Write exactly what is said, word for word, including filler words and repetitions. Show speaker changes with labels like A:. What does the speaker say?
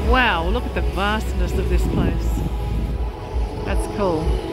A: Wow, look at the vastness of this place. That's cool.